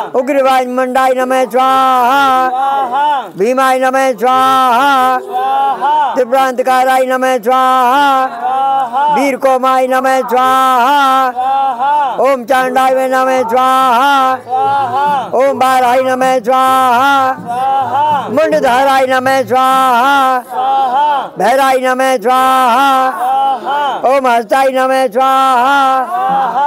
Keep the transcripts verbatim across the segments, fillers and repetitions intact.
उग्रवाज मंडाय नमः स्वाहा भीमाय नमः स्वाहा त्रिप्रांतकाराय नमः स्वाहा वीरकोमाय नमः स्वाहा ओम चांडाय नमः स्वाहा ओम बाराय नमः स्वाहा मुंडधाराय नमः स्वाहा भैराय नमः स्वाहा ओम हस्ताय नमः स्वाहा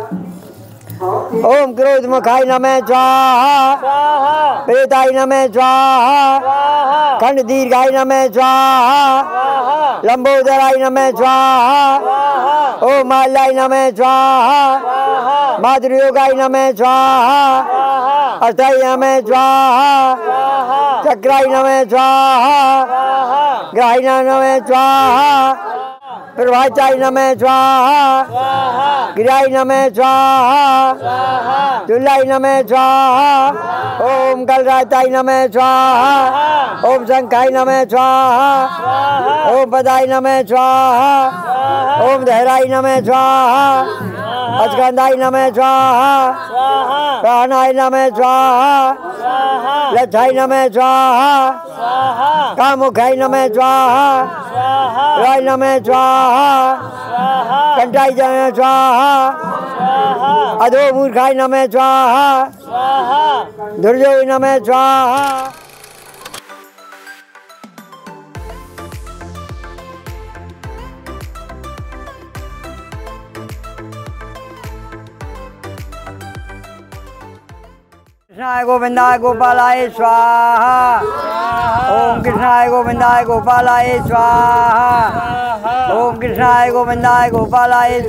ओम क्रोध मुखाय नमः स्वाहा प्रेताय नमः स्वाहा खंड दीर्घाय नमः स्वाहा लंबोदराय नमः स्वाहा ओम माल्याय नमः स्वाहा मातृयोगाय नमः स्वाहा अष्टाय नमः स्वाहा चक्राय नमः स्वाहा ग्रहाय नमः स्वाहा प्रभाचाय नमः स्वाहा गिराय नमः स्वाहा तुलाय नमः स्वाहा ओम कलराताय नमः स्वाहा ओम शंखाय नमः स्वाहा ओम पदाय नमः स्वाहा ओम धैराय नमः स्वाहा अस्कंदाय नमः स्वाहा प्राणाय नमः स्वाहा लक्षाय नमः स्वाहा कामुखाय नमः स्वाहा राय नमः स्वाहा कंठाय नमः स्वाहा अधो मूर्खाय नमः स्वाहा दुर्जय नमः स्वाहा कृष्णाय गोविंदाय गोपालाय स्वाहा ओम कृष्णाय गोविंदाय गोपालाय स्वाहा ओम कृष्णाय गोविंदाय गोपालाय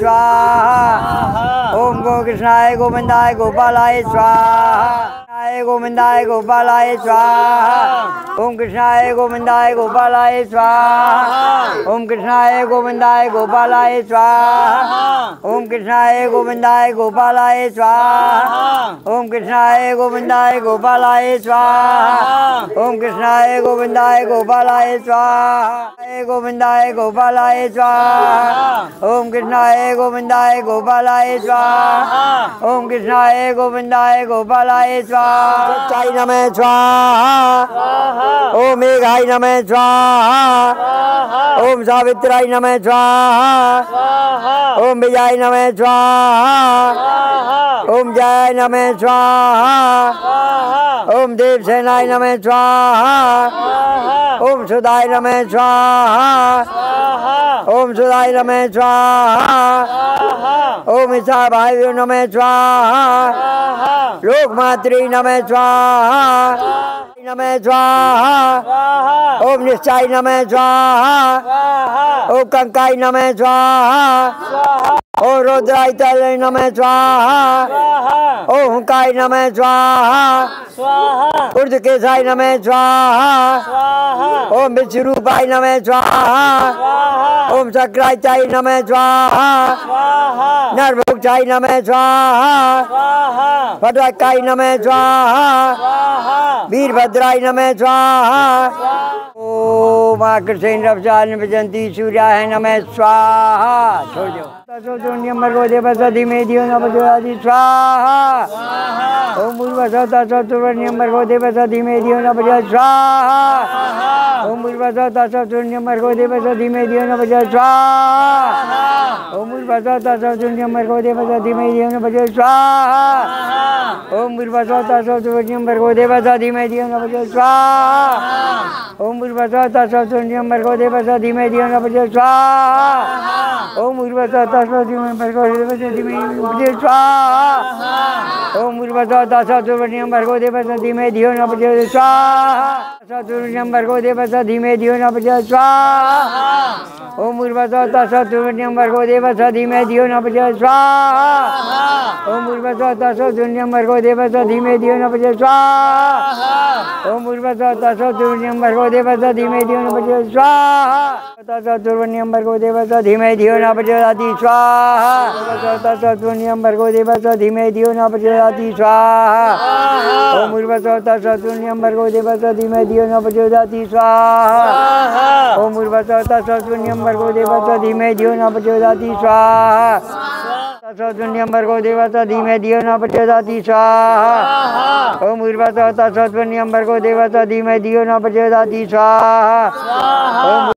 स्वाहा ओम गो कृष्णाय गोविंदाय गोपालाय स्वाहा गोविंदाय गोपालाय स्वाहा ओम कृष्णाय गोविंदाय गोपालाय स्वाहा ओम कृष्णाय गोविंदाय गोपालाय स्वाहा ओम कृष्णाय गोविंदाय गोपालाय स्वाहा ओम कृष्णाय गोविंदाय गोपालाय स्वाहा ओम कृष्णाय गोविंदाय गोपालाय स्वाहा गोविंदाय गोपालाय स्वाहा ओम कृष्णाय गोविंदाय गोपालाय स्वाहा ओम कृष्णाय गोविंदाय गोपालाय स्वाहा सत्याय नमः स्वाहा ओम मेघाय नमः स्वाहा ओम सावित्राय नमः स्वाहा ओम विजयाय नमः स्वाहा ओम जय नमः स्वाहा ओम देवसेनाय नमः स्वाहा ओम सुधाय नमः स्वाहा ओम सुधाय नमः स्वाहा ओम ईशा भाई नमः स्वाहा लोकमात्री नमः स्वाहा नमः स्वाहा ओम निश्चाय नमः स्वाहा ओम कंकाय नमः स्वाहा ओम रुद्राय तले नमः स्वाहा ओम हुंकाय नमः स्वाहा ऊर्ध्वकेशाय नमः स्वाहा ओम विश्वरूपाय नमः स्वाहा ओम चक्राय नमः स्वाहा नरभुक्षाय नमः स्वाहा फटकाय नमः स्वाहा वीरभद्राय नमः स्वाहा ओम आकृष्ण रवचान भजंती सूर्याय नमः स्वाहा छोड़ दो सोचोन्यमर को देव सदी में दियो न बजवादी स्वाहा ओम उर्वसता चतुर्ण्यमर को देव सदी में दियो न बजवा स्वाहा ओम उर्वसता चतुर्ण्यमर को देव सदी में दियो न बजवा स्वाहा ओम उर्वसता चतुर्ण्यमर को देव सदी में दियो न बजवा स्वाहा ओम उर्वसता चतुर्ण्यमर को देव सदी में दियो न बजवा स्वाहा ओम उर्वसता चतुर्ण्यमर को देव सदी में दियो न बजवा स्वाहा ओम उर्वसता में ओम उर्वसता चतुर्ण्यमर को देव सदी में दियो न बजवा स्वाहा चतुर्ण्यमर को देव सदी में दियो न बजवा स्वाहा ओम उर्वसता चतुर्ण्यमर को देव सदी में दियो न बजवा स्वाहा ओम उर्वसता चतुर्ण्यमर को देव सदी में दियो न बजवा स्वाहा ओम उर्वसता चतुर्ण्यमर को देव सदी में दियो न बजवा स्वाहा चतुर्ण्यमर को देव सदी में दियो न बजवा स्वाहा चतुर्ण्यमर को देव सदी में दियो न बजवा स्वाहा ओम उर्वसता चतुर्ण्यमर को देव सदी में दियो न बजवा स्वाहा ओम उर्वसता चतुर्ण्यमर को देव सदी में दियो न बजवा स्वाहा सत्पुण्यं भर्गो देवस्य धीमहि धियो न प्रचोदयात् स्वाहा। ओम भूर्भुवः स्वः सत्पुण्यं भर्गो देवस्य धीमहि धियो न प्रचोदयात् स्वाहा।